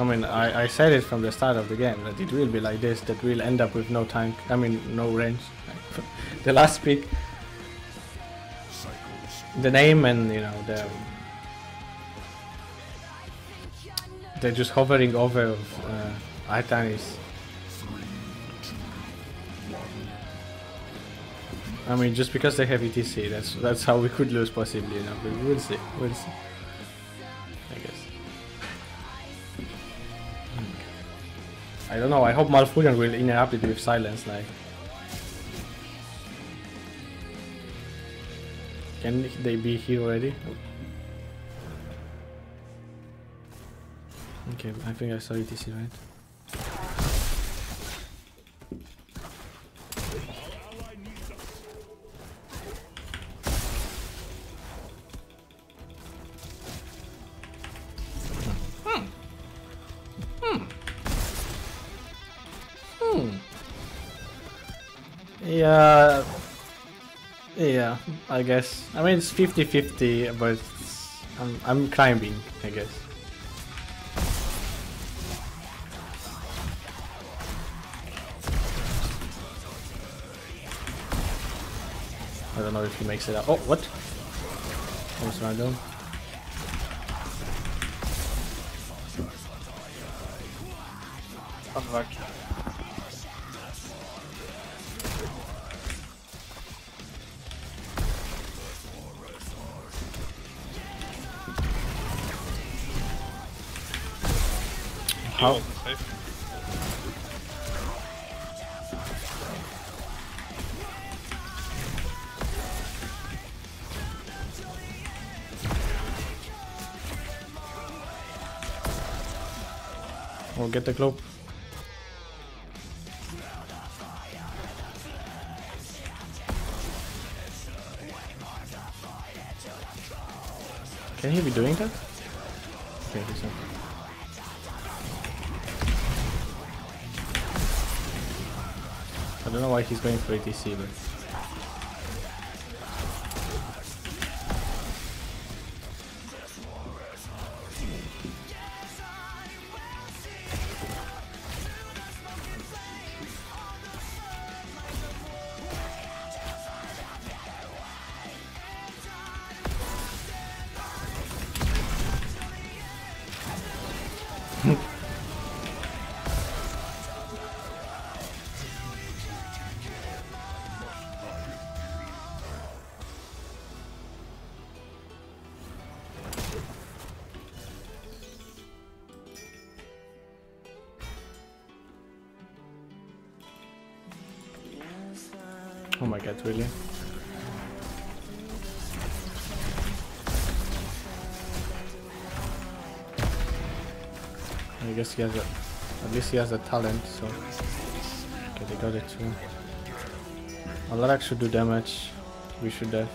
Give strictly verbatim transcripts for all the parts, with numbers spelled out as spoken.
I mean, I, I said it from the start of the game that it will be like this, that we'll end up with no tank, I mean, no range. The last pick, the name and, you know, the... They're just hovering over uh, Artanis. I mean, just because they have E T C, that's that's how we could lose possibly, you know, but we'll see, we'll see. I guess. I don't know, I hope Malfurion will interrupt it with silence, like. Can they be here already? Okay, I think I saw E T C, right? Hmm. Hmm. Hmm. Yeah. Yeah, I guess. I mean, it's fifty fifty, but I'm, I'm climbing, I guess. I don't know if he makes it out. Oh, what? Almost random. Unlucky. How? We'll get the globe. Can he be doing that? Okay, he's not. I don't know why he's going for A T C, but... Oh my god, really? I guess he has a... At least he has a talent, so... Okay, they got it too. Alarak should do damage. We should have.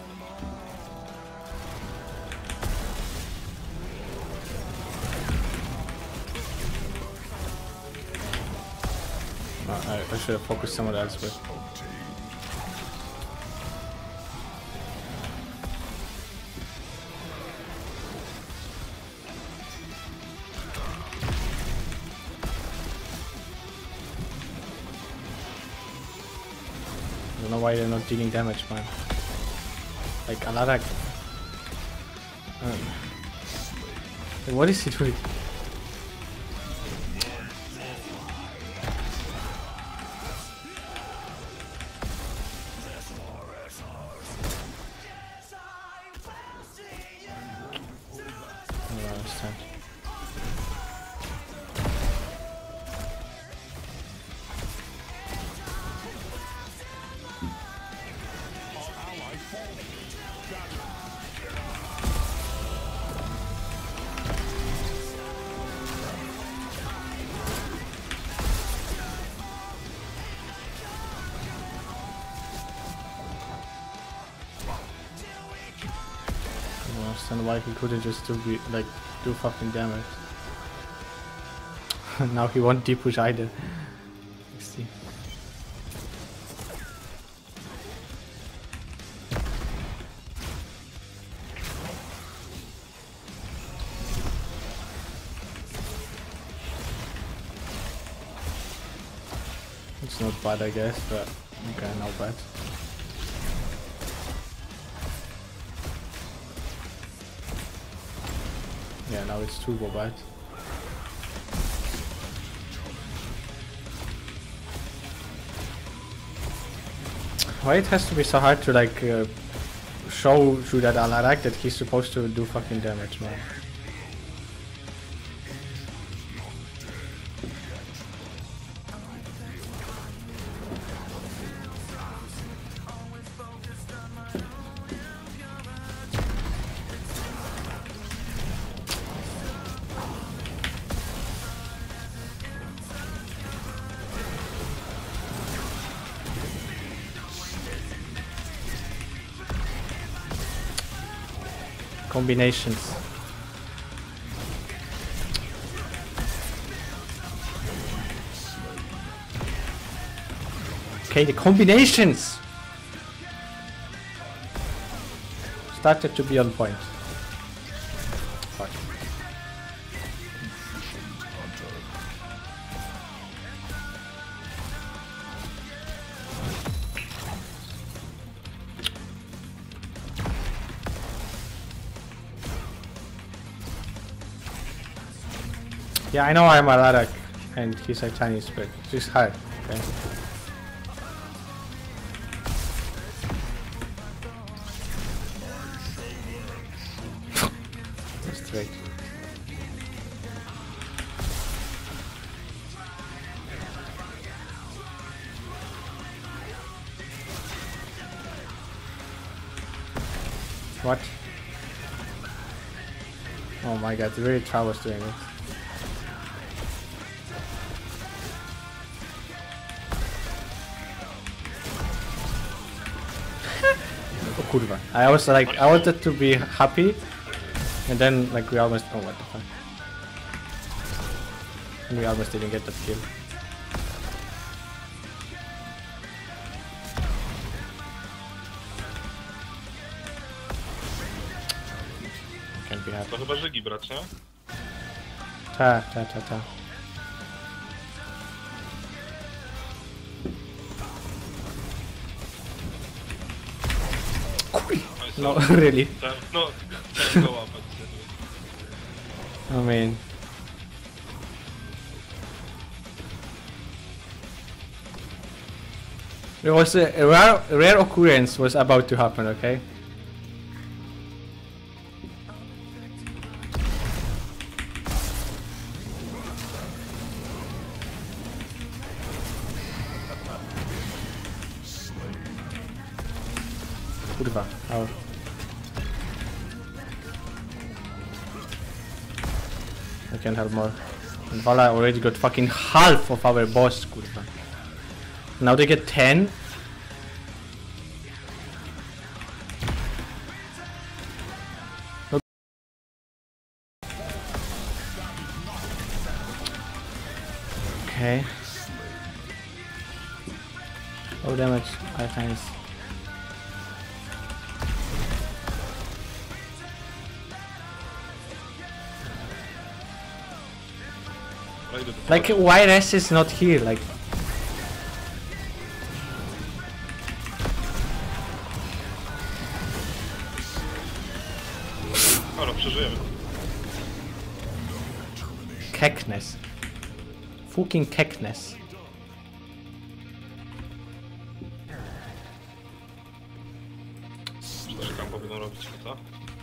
Uh, I, I should have focused somewhere else, but... I don't know why they're not dealing damage, man. Like Alarak. Um, like, what is he doing? I don't understand. Understand why he couldn't just do like do fucking damage. Now he won't deep push either. Let's see. It's not bad, I guess, but okay, not bad. Yeah, now it's turbo bad. Why it has to be so hard to like uh, show you that Alarak that he's supposed to do fucking damage, man? Combinations. Okay, the combinations started to be on point. Fuck. Yeah, I know I'm Alarak and he's a Chinese, but it's hard, okay? Straight. What? Oh my god, really Tra was doing it. Kurwa. I was like, I wanted to be happy, and then like we almost, oh what the fuck. And we almost didn't get that kill. Can't be happy. To chyba żygi brać, nie? Ta, ta, ta, ta. No, really? No, chciałem go łapać. I mean... There was a, a rare, rare occurrence was about to happen, okay? Kurwa, out. I can't have more. And Vala already got fucking half of our boss, kurwa. Now they get ten. No. Okay. Oh damage, I think. Like, why Rest is not here? Like, Dobra, przeżyjemy. Keckness. Fucking Keckness. Cztery kampa będą robić, co?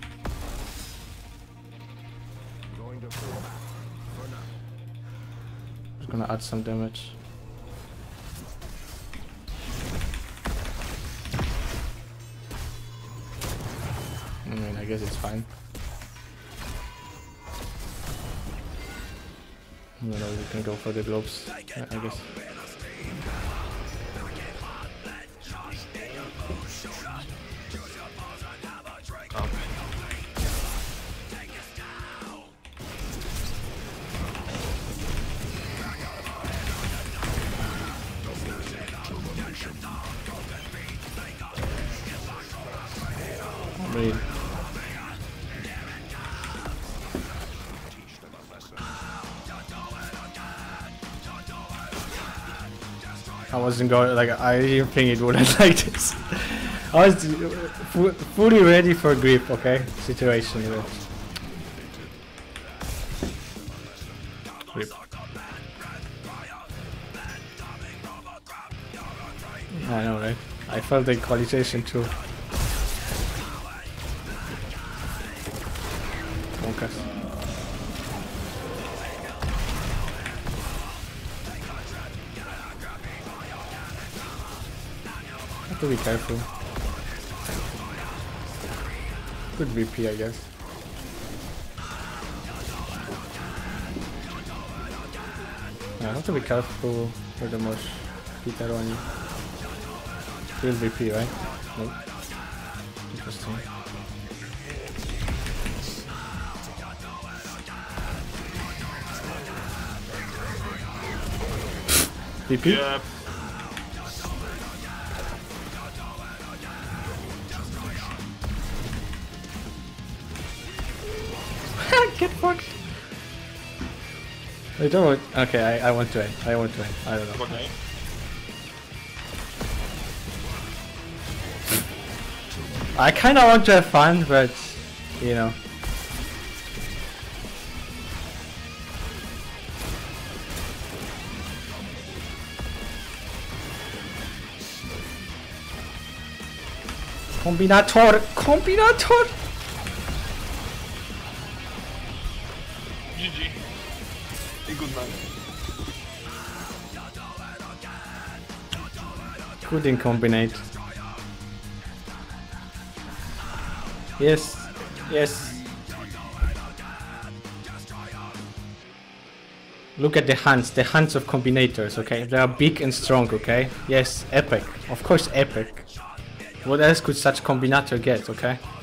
Just gonna add some damage. I mean, I guess it's fine. I don't know, we can go for the globes, I guess. Kamp. Really. I wasn't going like I didn't think it would end like this. I was fu fully ready for grip, okay? Situation with grip. I know, right? I felt the equalization too. Monkas. Have to be careful. Good V P, I guess. I have to be careful for the most Peter on you. Real V P, right? Nope. Interesting. V P? Yeah. Get fucked! I don't want. Okay, I, I want to end. I want to end. I don't know. Okay. I kind of want to have fun, but you know. Combinator! Combinator! G G. I good night. Couldn't combinate. Yes, yes. Look at the hands, the hands of combinators, okay? They are big and strong, okay? Yes, epic. Of course, epic. What else could such combinator get, okay?